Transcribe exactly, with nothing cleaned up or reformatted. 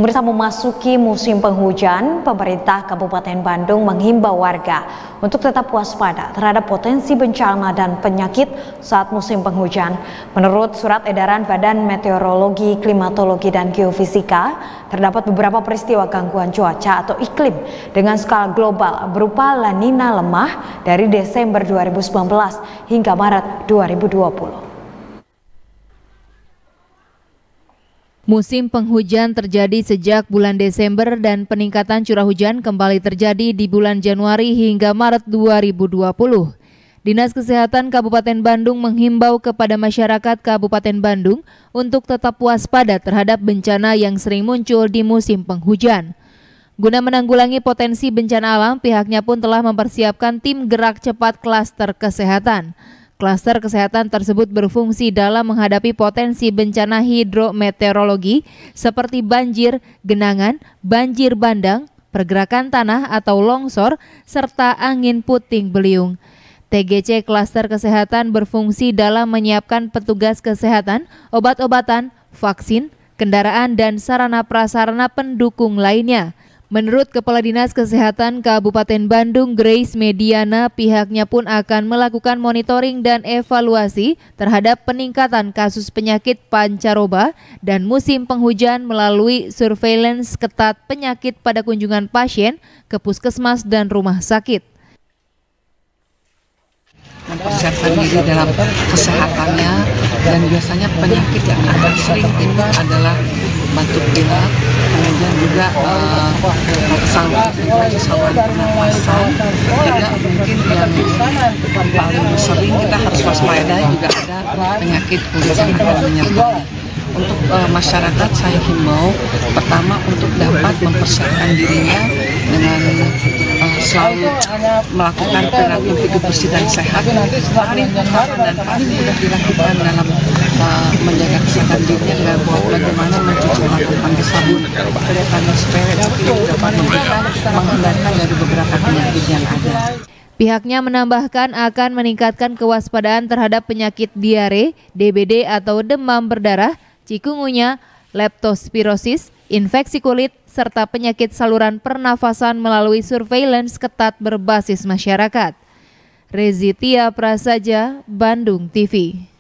Pemirsa, memasuki musim penghujan, pemerintah Kabupaten Bandung menghimbau warga untuk tetap waspada terhadap potensi bencana dan penyakit saat musim penghujan. Menurut surat edaran Badan Meteorologi, Klimatologi, dan Geofisika, terdapat beberapa peristiwa gangguan cuaca atau iklim dengan skala global berupa La Nina lemah dari Desember dua ribu sembilan belas hingga Maret dua ribu dua puluh. Musim penghujan terjadi sejak bulan Desember dan peningkatan curah hujan kembali terjadi di bulan Januari hingga Maret dua ribu dua puluh. Dinas Kesehatan Kabupaten Bandung menghimbau kepada masyarakat Kabupaten Bandung untuk tetap waspada terhadap bencana yang sering muncul di musim penghujan. Guna menanggulangi potensi bencana alam, pihaknya pun telah mempersiapkan tim gerak cepat klaster kesehatan. Klaster kesehatan tersebut berfungsi dalam menghadapi potensi bencana hidrometeorologi seperti banjir, genangan, banjir bandang, pergerakan tanah atau longsor, serta angin puting beliung. T G C Klaster Kesehatan berfungsi dalam menyiapkan petugas kesehatan, obat-obatan, vaksin, kendaraan, dan sarana prasarana pendukung lainnya. Menurut Kepala Dinas Kesehatan Kabupaten Bandung, Grace Mediana, pihaknya pun akan melakukan monitoring dan evaluasi terhadap peningkatan kasus penyakit pancaroba dan musim penghujan melalui surveillance ketat penyakit pada kunjungan pasien ke puskesmas dan rumah sakit. Mempersiapkan diri dalam kesehatannya, dan biasanya penyakit yang akan sering timbul adalah batuk pilek, kemudian juga uh, saluran infeksi saluran pernafasan, juga mungkin yang paling sering kita harus waspada juga ada penyakit kulit yang akan menyertai. Untuk uh, masyarakat saya himbau pertama untuk dapat mempersiapkan dirinya dengan uh, selalu melakukan perilaku hidup bersih dan sehat. Paling utama dan paling mudah dilakukan dalam uh, menjaga kesehatan dirinya adalah bagaimana mencuci tangan pakai sabun. Kelihatannya sepele tapi dapat memberikan menghindarkan dari beberapa penyakit yang ada. Pihaknya menambahkan akan meningkatkan kewaspadaan terhadap penyakit diare, D B D atau demam berdarah, cikungunya, leptospirosis, infeksi kulit, serta penyakit saluran pernafasan melalui surveillance ketat berbasis masyarakat. Rezitia Prasaja, Bandung T V.